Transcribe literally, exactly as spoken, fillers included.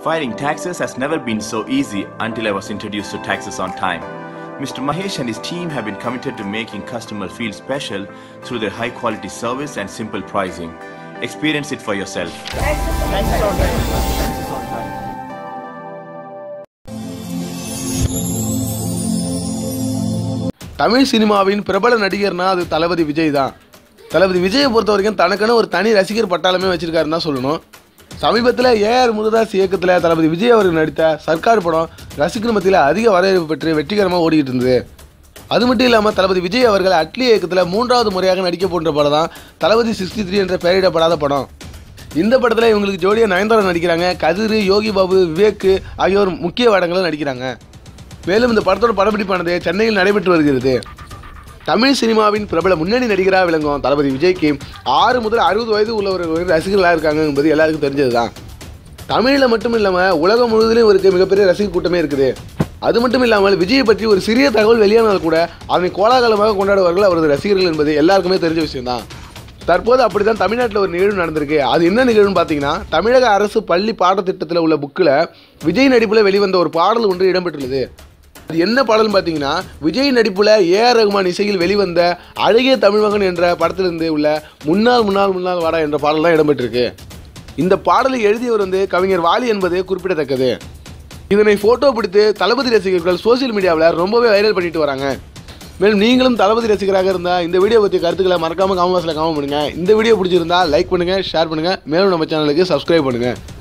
Filing taxes has never been so easy until I was introduced to Taxes on Time. Mister Mahesh and his team have been committed to making customers feel special through their high quality service and simple pricing. Experience it for yourself. Taxes on Time. Tamil சினிமாவின் பிரபல நடிகர்னா அது தளபதி விஜய் தான். தளபதி விஜயை பொறுத்த வரைக்கும் தனக்கான ஒரு தனி ரசிகர் பட்டாளமே வச்சிருக்காருன்னு தான் சொல்லணும். சமீபத்தில் ஏஆர் முருகதாஸ் இயக்கத்தில் தளபதி விஜய் அவர்கள் நடித்த சர்க்கார் படம் ரசிகர் மத்தியில் அதிக வரவேற்பு பெற்று வெற்றிகரமாக ஓடிக்கிட்டு இருந்தது. அது மட்டும் இல்லாமல் தளபதி விஜய் அவர்கள் அட்லி இயக்கத்தில் மூன்றாவது முறையாக நடிக்க போன்ற படம் தான் தளபதி சிக்ஸ்டி த்ரீ என்ற பெயரிடப்படாத படம். இந்த படத்தில் இவங்களுக்கு ஜோடியாக நயன்தாரா நடிக்கிறாங்க. கதிர், யோகி பாபு, விவேக் ஆகியோர் முக்கிய வேடங்களும் நடிக்கிறாங்க. மேலும் இந்த படத்தோட படப்பிடிப்பானது சென்னையில் நடைபெற்று வருகிறது. தமிழ் சினிமாவின் பிரபல முன்னணி நடிகராக விளங்கும் தளபதி விஜய்க்கு ஆறு முதல் அறுபது வயது உள்ளவர்கள் ரசிகர்களாக இருக்காங்க என்பது எல்லாருக்கும் தெரிஞ்சது தான். தமிழில் மட்டும் இல்லாமல் உலகம் முழுவதிலும் இவருக்கு மிகப்பெரிய ரசிகர் கூட்டமே இருக்குது. அது மட்டும் இல்லாமல் விஜயை பற்றி ஒரு சிறிய தகவல் வெளியானால் கூட அதனை கோலாகலமாக கொண்டாடுவார்கள் அவரது ரசிகர்கள் என்பது எல்லாருக்குமே தெரிஞ்ச விஷயம்தான். தற்போது அப்படி தான் தமிழ்நாட்டில் ஒரு நிகழ்வு நடந்திருக்கு. அது என்ன நிகழ்வுன்னு பார்த்தீங்கன்னா, தமிழக அரசு பள்ளி பாடத்திட்டத்தில் உள்ள புக்கில் விஜய் நடிப்பில் வெளிவந்த ஒரு பாடல் ஒன்று இடம்பெற்றுள்ளது. அது என்ன பாடல்னு பார்த்தீங்கன்னா, விஜய் நடிப்பில் ஏஆர் ரகுமான் இசையில் வெளிவந்த அழகிய தமிழ்மகன் என்ற படத்திலிருந்து உள்ள முன்னாள் முன்னாள் முன்னாள் வாடா என்ற பாடல் தான் இடம்பெற்றிருக்கு. இந்த பாடலை எழுதியவர் வந்து கவிஞர் வாலி என்பது குறிப்பிடத்தக்கது. இதனை ஃபோட்டோ பிடித்து தளபதி ரசிகர்கள் சோசியல் மீடியாவில் ரொம்பவே வைரல் பண்ணிட்டு வராங்க. மேலும் நீங்களும் தளபதி ரசிகராக இருந்தால் இந்த வீடியோ பற்றி கருத்துக்களை மறக்காமல் கமெண்ட் பாக்ஸில் கமெண்ட் பண்ணுங்கள். இந்த வீடியோ பிடிச்சிருந்தா லைக் பண்ணுங்கள், ஷேர் பண்ணுங்கள். மேலும் நம்ம சேனலுக்கு சப்ஸ்கிரைப் பண்ணுங்கள்.